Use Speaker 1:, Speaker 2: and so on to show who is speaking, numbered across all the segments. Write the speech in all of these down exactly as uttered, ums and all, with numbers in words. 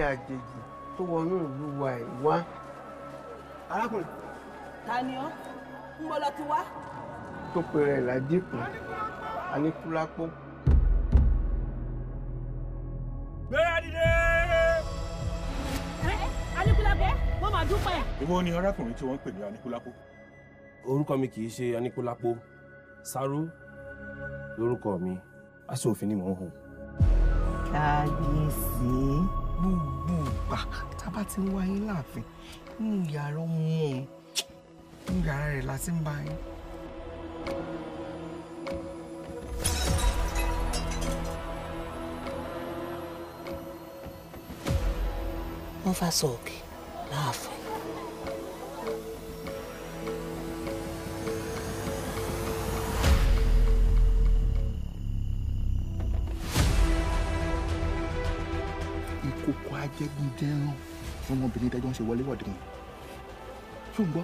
Speaker 1: àjèjì tó wọnú ìlú wa ẹ̀ wá.
Speaker 2: arákùnrin.
Speaker 3: ta ni ọ́ ń bọ́ lọ ti wá.
Speaker 1: tó pe rẹ̀ ládìkún Aníkúlápó.
Speaker 4: gbéra dìde.
Speaker 3: ẹ Aníkúlápó wọ́n máa dúpẹ́.
Speaker 4: èwo ni arákùnrin tí wọ́n ń pè ní Aníkúlápó.
Speaker 2: orúkọ mi kì í ṣe Aníkúlápó Sáró lórúkọ mi aṣọ òfin ni mò ń hùn.
Speaker 5: kábíyèsí gbogbo ìgbà tá a bá ti ń wá yín láàfin nínú yàrá ọmọ wọn nínú yàrá rẹ̀ la ti ń bá yín.
Speaker 6: wọ́n fà sọ òkè láàfin.
Speaker 7: ìkòkò ajẹgúndẹrán fún ọmọbìnrin tẹjọ ń ṣe wọléwọ̀de wọn ṣó ń gbọ́.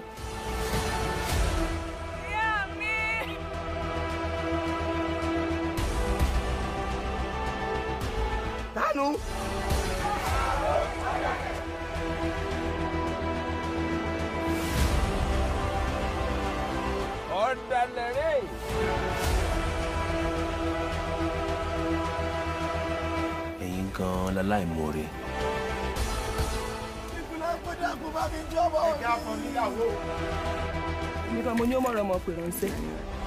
Speaker 3: ìyá mi.
Speaker 2: Tánú.
Speaker 1: ọ̀dàlẹ̀rẹ̀.
Speaker 2: ẹ̀yin gan-an láláìmoore.
Speaker 1: Ẹja fún níyàwó.
Speaker 3: nípa mo ní ó mọ̀rọ̀ ọmọ pè ránṣẹ́.